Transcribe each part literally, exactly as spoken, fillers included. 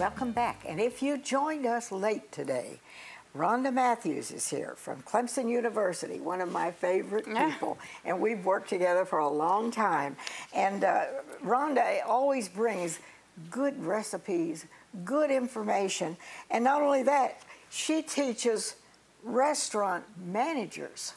welcome back. And if you joined us late today, Rhonda Matthews is here from Clemson University, one of my favorite people, yeah. and we've worked together for a long time. And uh, Rhonda always brings good recipes, good information, and not only that, she teaches restaurant managers.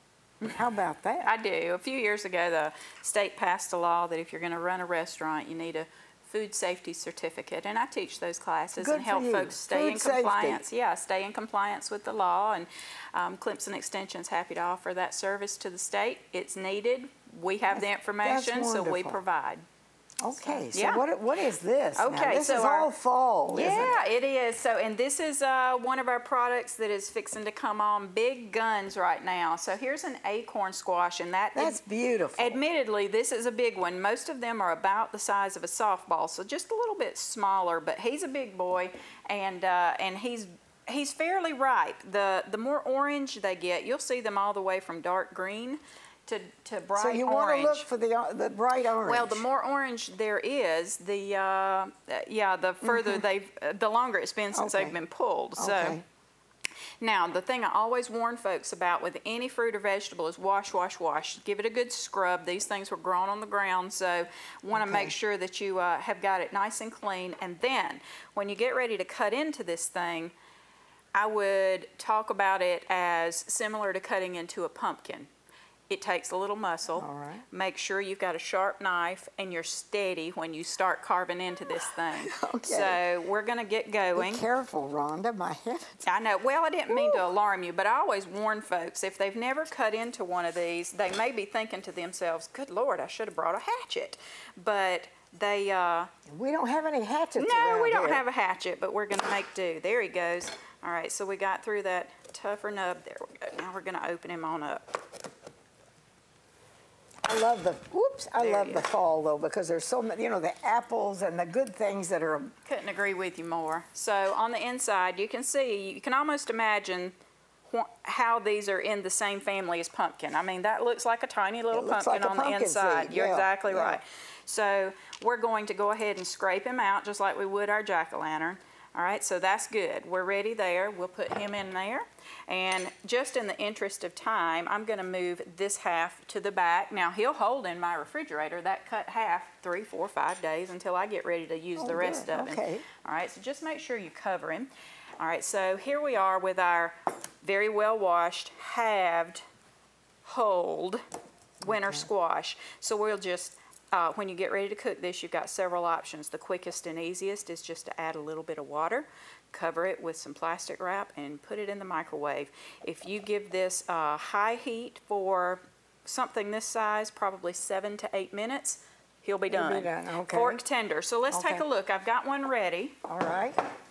How about that? I do. A few years ago, the state passed a law that if you're going to run a restaurant, you need a food safety certificate, and I teach those classes Good and help for you. folks stay food in compliance. Safety. Yeah, stay in compliance with the law, and um, Clemson Extension's happy to offer that service to the state. It's needed. We have that's, the information, so we provide. Okay, so, so yeah. what what is this? Okay, now, this so is our, all fall, yeah, isn't it? it is. So, and this is uh, one of our products that is fixing to come on big guns right now. So here's an acorn squash, and that that's is, beautiful. Admittedly, this is a big one. Most of them are about the size of a softball, so just a little bit smaller. But he's a big boy, and uh, and he's he's fairly ripe. The the more orange they get, you'll see them all the way from dark green to, to bright orange. So you orange. want to look for the uh, the bright orange. Well, the more orange there is, the uh, yeah, the further mm-hmm. they've, uh, the longer it's been since okay. they've been pulled. So. Okay. Now, the thing I always warn folks about with any fruit or vegetable is wash, wash, wash. Give it a good scrub. These things were grown on the ground, so want to okay. make sure that you uh, have got it nice and clean. And then, when you get ready to cut into this thing, I would talk about it as similar to cutting into a pumpkin. It takes a little muscle. All right. Make sure you've got a sharp knife and you're steady when you start carving into this thing. Okay. So we're going to get going. Be careful, Rhonda. My head. I know. Well, I didn't mean Woo. to alarm you, but I always warn folks, if they've never cut into one of these, they may be thinking to themselves, good Lord, I should have brought a hatchet. But they... Uh, we don't have any hatchets No, around we don't here. have a hatchet, but we're going to make do. There he goes. All right, so we got through that tougher nub. There we go. Now we're going to open him on up. I love the, whoops, I there love the fall, though, because there's so many, you know, the apples and the good things that are... Couldn't agree with you more. So on the inside, you can see, you can almost imagine how these are in the same family as pumpkin. I mean, that looks like a tiny little pumpkin like on pumpkin the inside. Seed. You're yeah, exactly yeah. right. So we're going to go ahead and scrape him out just like we would our jack-o'-lantern. All right, so that's good. We're ready there. We'll put him in there. And just in the interest of time, I'm going to move this half to the back. Now, he'll hold in my refrigerator, that cut half, three, four, five days until I get ready to use oh, the rest good. of okay. him. All right, so just make sure you cover him. All right, so here we are with our very well washed, halved, hulled winter okay. squash. So we'll just... Uh, when you get ready to cook this, you've got several options. The quickest and easiest is just to add a little bit of water, cover it with some plastic wrap, and put it in the microwave. If you give this uh, high heat for something this size, probably seven to eight minutes, he'll be done. He'll be done. Okay. Fork tender. So let's okay. take a look. I've got one ready. All right.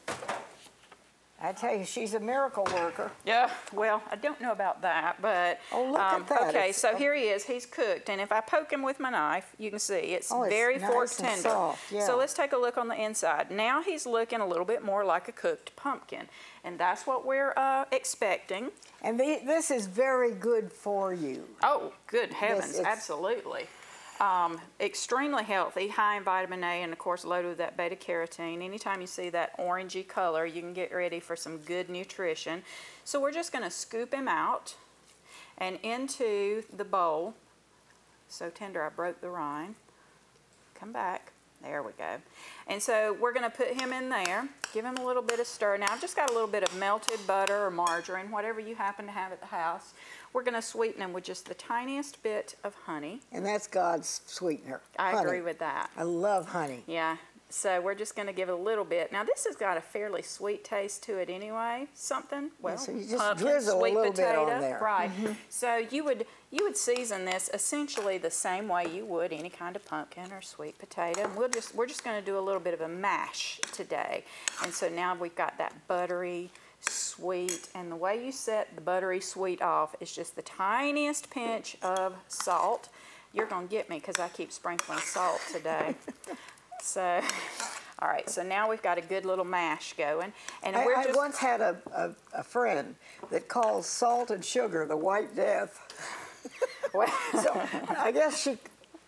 I tell you, she's a miracle worker. Yeah, well, I don't know about that, but... Oh, look um, at that. Okay, it's, so oh. here he is. He's cooked, and if I poke him with my knife, you can see it's oh, very it's fork nice tender. And soft. Yeah. So let's take a look on the inside. Now he's looking a little bit more like a cooked pumpkin, and that's what we're uh, expecting. And the, this is very good for you. Oh, good heavens, This, absolutely. Um, extremely healthy, high in vitamin A, and of course loaded with that beta carotene. Anytime you see that orangey color, you can get ready for some good nutrition. So we're just going to scoop him out and into the bowl. So tender, I broke the rind. Come back. There we go. And so we're going to put him in there, give him a little bit of stir. Now I've just got a little bit of melted butter or margarine, whatever you happen to have at the house. We're going to sweeten them with just the tiniest bit of honey. And that's God's sweetener. I honey. agree with that. I love honey. Yeah. So we're just going to give it a little bit. Now this has got a fairly sweet taste to it anyway. Something, well, yeah, so you just pumpkin, drizzle sweet a little potato, bit on there. right? Mm-hmm. So you would you would season this essentially the same way you would any kind of pumpkin or sweet potato. And we'll just we're just going to do a little bit of a mash today. And so now we've got that buttery, sweet, and the way you set the buttery sweet off is just the tiniest pinch of salt. You're going to get me because I keep sprinkling salt today. So, all right, so now we've got a good little mash going. And I, we're I just... once had a, a, a friend that calls salt and sugar the white death. Well, so I guess she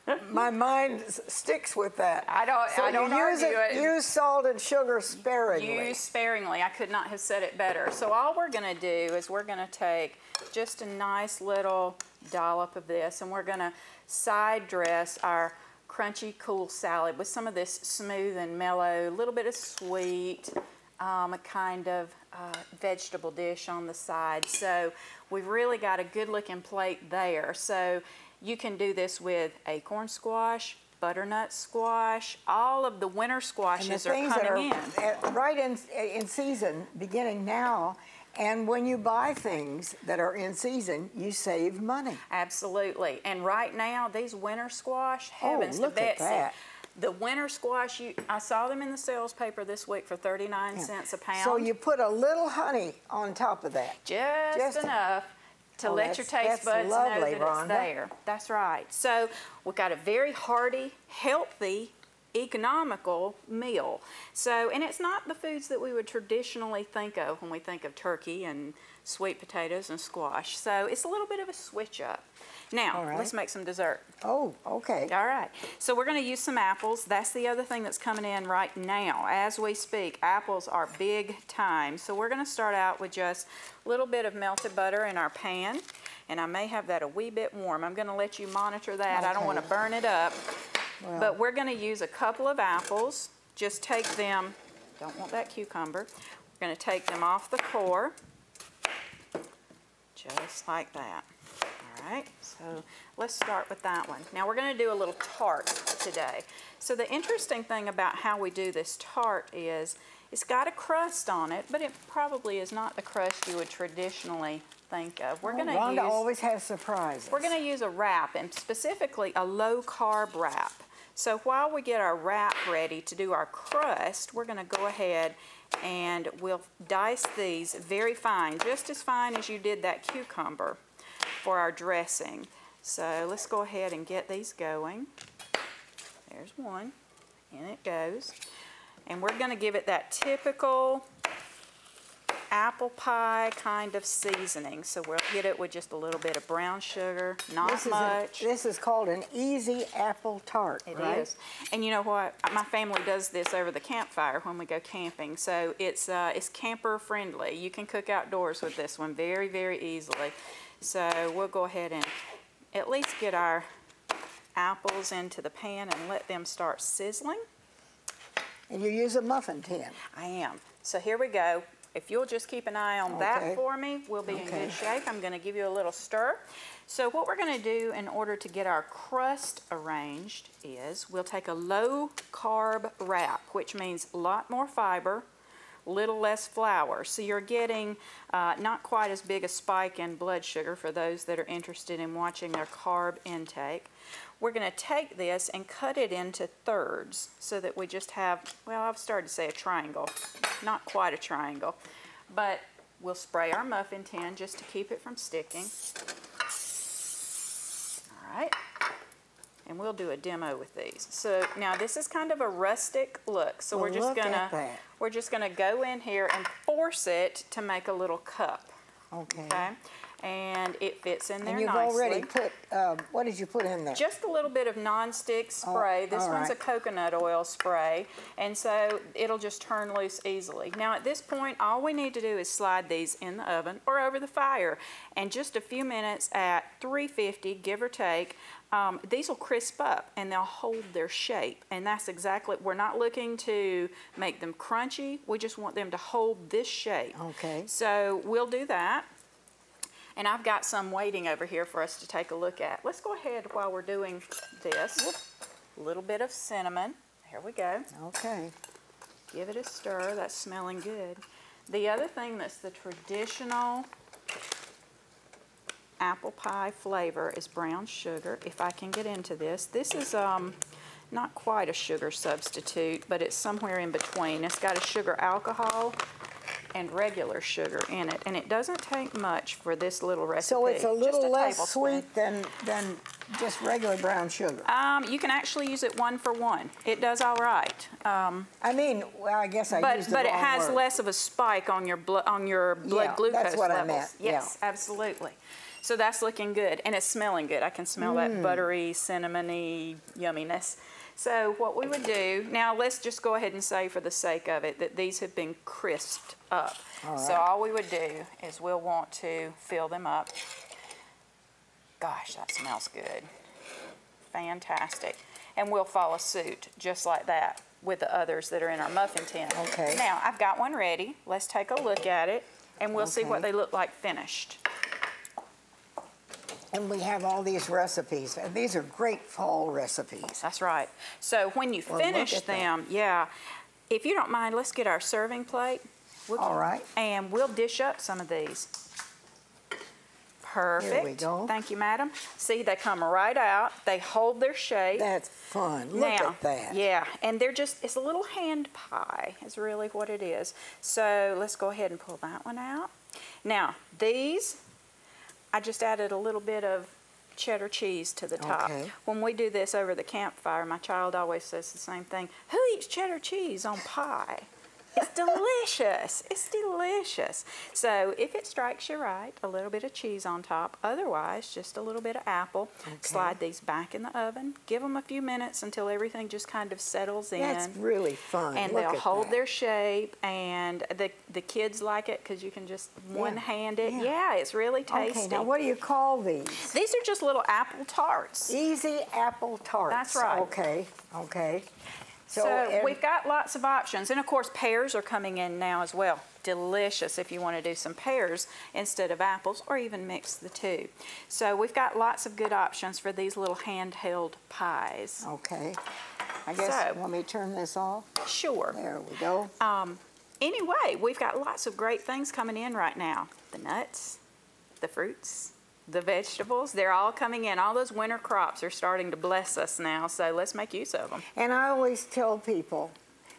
my mind s- sticks with that. I don't- So I don't you use argue it. Use salt and sugar sparingly. Use sparingly. I could not have said it better. So all we're going to do is we're going to take just a nice little dollop of this, and we're going to side dress our crunchy cool salad with some of this smooth and mellow, a little bit of sweet, um, a kind of uh, vegetable dish on the side. So we've really got a good looking plate there. So you can do this with acorn squash, butternut squash, all of the winter And the squashes are things that coming are in. uh, right in, in season, beginning now. And when you buy things that are in season, you save money. Absolutely. And right now, these winter squash, heavens Oh, look to at Betsy. that. The winter squash, you, I saw them in the sales paper this week for thirty-nine cents a pound. So you put a little honey on top of that. just, just- enough to Oh, let your that's- taste that's buds know lovely, that Rhonda. it's there. That's right. So we've got a very hearty, healthy, economical meal. So, and it's not the foods that we would traditionally think of when we think of turkey and sweet potatoes and squash. So it's a little bit of a switch up. Now, All right. let's make some dessert. Oh, okay. All right, so we're going to use some apples. That's the other thing that's coming in right now. As we speak, apples are big time. So we're going to start out with just a little bit of melted butter in our pan. And I may have that a wee bit warm. I'm going to let you monitor that. I don't Okay. want to burn it up. Well, But we're going to use a couple of apples. Just take them, don't want that cucumber. We're going to take them off the core, just like that. All right, so let's start with that one. Now we're going to do a little tart today. So the interesting thing about how we do this tart is it's got a crust on it, but it probably is not the crust you would traditionally think of. We're going to Rhonda use always has surprises. we're going to use a wrap, and specifically a low carb wrap. So while we get our wrap ready to do our crust, we're going to go ahead and we'll dice these very fine, just as fine as you did that cucumber for our dressing. So let's go ahead and get these going. There's one, in it goes. And we're going to give it that typical apple pie kind of seasoning. So we'll hit it with just a little bit of brown sugar, not this much. Is an, this is called an easy apple tart, It right? is. And you know what? My family does this over the campfire when we go camping. So it's uh, it's camper friendly. You can cook outdoors with this one very, very easily. So we'll go ahead and at least get our apples into the pan and let them start sizzling. And you use a muffin tin. I am. So here we go. If you'll just keep an eye on Okay. that for me, we'll be in Okay. good shape. I'm going to give you a little stir. So what we're going to do in order to get our crust arranged is we'll take a low carb wrap, which means a lot more fiber, little less flour. So you're getting uh, not quite as big a spike in blood sugar for those that are interested in watching their carb intake. We're going to take this and cut it into thirds so that we just have, well, I've started to say a triangle, not quite a triangle, but we'll spray our muffin tin just to keep it from sticking. All right, and we'll do a demo with these. So now this is kind of a rustic look, so Well, we're just look at gonna that. we're just gonna go in here and force it to make a little cup. Okay. Okay, and it fits in there And you've nicely. already put, uh, what did you put in there? Just a little bit of non-stick spray. This all one's a right. coconut oil spray, and so it'll just turn loose easily. Now at this point, all we need to do is slide these in the oven or over the fire, and just a few minutes at three fifty, give or take, um, these will crisp up and they'll hold their shape. And that's exactly, we're not looking to make them crunchy. We just want them to hold this shape. Okay. So we'll do that. And I've got some waiting over here for us to take a look at. Let's go ahead while we're doing this. A little bit of cinnamon. Here we go. Okay. Give it a stir. That's smelling good. The other thing that's the traditional apple pie flavor is brown sugar. If I can get into this. This is um, not quite a sugar substitute, but it's somewhere in between. It's got a sugar alcohol and regular sugar in it, and it doesn't take much for this little recipe. So it's a Just little less tablespoon. sweet than, than just regular brown sugar. Um, you can actually use it one for one. It does all right. Um, I mean, well, I guess I but used the but it wrong has word. less of a spike on your blood on your blood Yeah, glucose that's what I levels. meant, yeah. Yes, absolutely. So that's looking good, and it's smelling good. I can smell mm. that buttery, cinnamony yumminess. So what we would do, now let's just go ahead and say for the sake of it that these have been crisped up. All right. So all we would do is we'll want to fill them up. Gosh, that smells good. Fantastic. And we'll follow suit just like that with the others that are in our muffin tin. Okay. Now, I've got one ready. Let's take a look at it, and we'll okay. see what they look like finished. And we have all these recipes, and these are great fall recipes. That's right. So when you well, finish them, that. yeah, if you don't mind, let's get our serving plate. We'll, all right. And we'll dish up some of these. Perfect. Here we go. Thank you, madam. See, they come right out. They hold their shape. That's fun. Look now, at that. Yeah, and they're just, it's a little hand pie is really what it is. So let's go ahead and pull that one out. Now, these, I just added a little bit of cheddar cheese to the top. Okay. When we do this over the campfire, my child always says the same thing. Who eats cheddar cheese on pie? It's delicious. It's delicious. So if it strikes you right, a little bit of cheese on top. Otherwise, just a little bit of apple. Okay. Slide these back in the oven. Give them a few minutes until everything just kind of settles in. That's really fun. And Look they'll at hold that. their shape. And the the kids like it because you can just one-hand it. Yeah. yeah, it's really tasty. Okay, now what do you call these? These are just little apple tarts. Easy apple tarts. That's right. Okay, okay. So, so we've got lots of options. And of course, pears are coming in now as well. Delicious if you want to do some pears instead of apples, or even mix the two. So we've got lots of good options for these little handheld pies. Okay. I guess, so, want me to turn this off? Sure. There we go. Um, anyway, we've got lots of great things coming in right now. The nuts, the fruits, the vegetables, they're all coming in. All those winter crops are starting to bless us now, so let's make use of them. And I always tell people,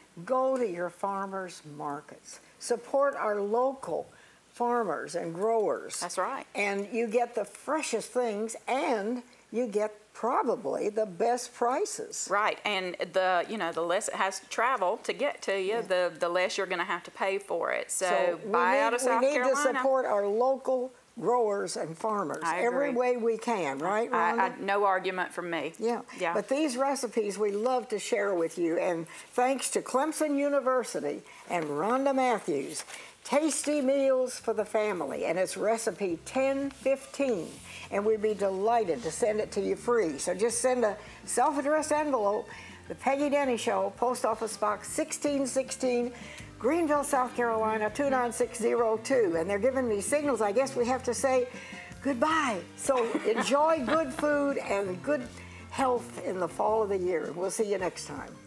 go to your farmers markets. Support our local farmers and growers. That's right. And you get the freshest things, and you get probably the best prices. Right, and the you know the less it has to travel to get to you, yeah. the the less you're going to have to pay for it. So, so buy need, out of South we need Carolina. to support our local growers and farmers I every agree. way we can, right, Rhonda? I, I, no argument from me. Yeah. yeah. But these recipes we love to share with you, and thanks to Clemson University and Rhonda Matthews, tasty meals for the family, and it's recipe ten fifteen, and we'd be delighted to send it to you free. So just send a self-addressed envelope, The Peggy Denny Show, Post Office Box sixteen sixteen, Greenville, South Carolina, two nine six zero two. And they're giving me signals. I guess we have to say goodbye. So enjoy good food and good health in the fall of the year. We'll see you next time.